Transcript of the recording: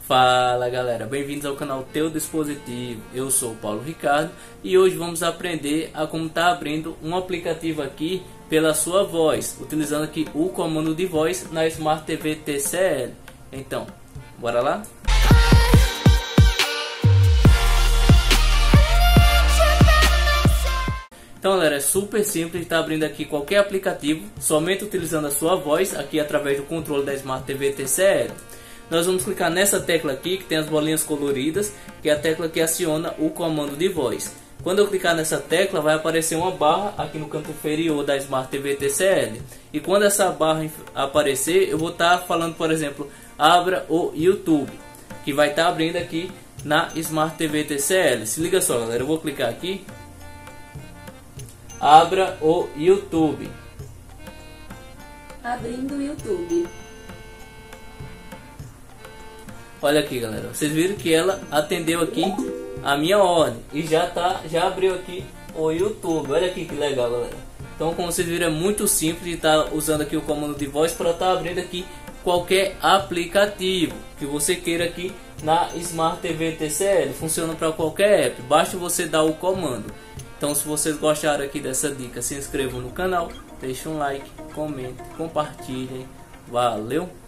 Fala galera, bem-vindos ao canal Teu Dispositivo. Eu sou o Paulo Ricardo e hoje vamos aprender a como tá abrindo um aplicativo aqui pela sua voz, utilizando aqui o comando de voz na Smart TV TCL. Então, bora lá? Então galera, é super simples, está abrindo aqui qualquer aplicativo, somente utilizando a sua voz, aqui através do controle da Smart TV TCL. Nós vamos clicar nessa tecla aqui, que tem as bolinhas coloridas, que é a tecla que aciona o comando de voz. Quando eu clicar nessa tecla, vai aparecer uma barra aqui no canto inferior da Smart TV TCL. E quando essa barra aparecer, eu vou estar falando, por exemplo, abra o YouTube, que vai estar abrindo aqui na Smart TV TCL. Se liga só galera, eu vou clicar aqui. Abra o YouTube. Abrindo o YouTube. Olha aqui galera, vocês viram que ela atendeu aqui a minha ordem e já abriu aqui o YouTube. Olha aqui que legal galera. Então como vocês viram, é muito simples de estar usando aqui o comando de voz para estar abrindo aqui qualquer aplicativo que você queira aqui na Smart TV TCL. Funciona para qualquer app, basta você dar o comando. Então se vocês gostaram aqui dessa dica, se inscrevam no canal, deixem um like, comentem, compartilhem. Valeu!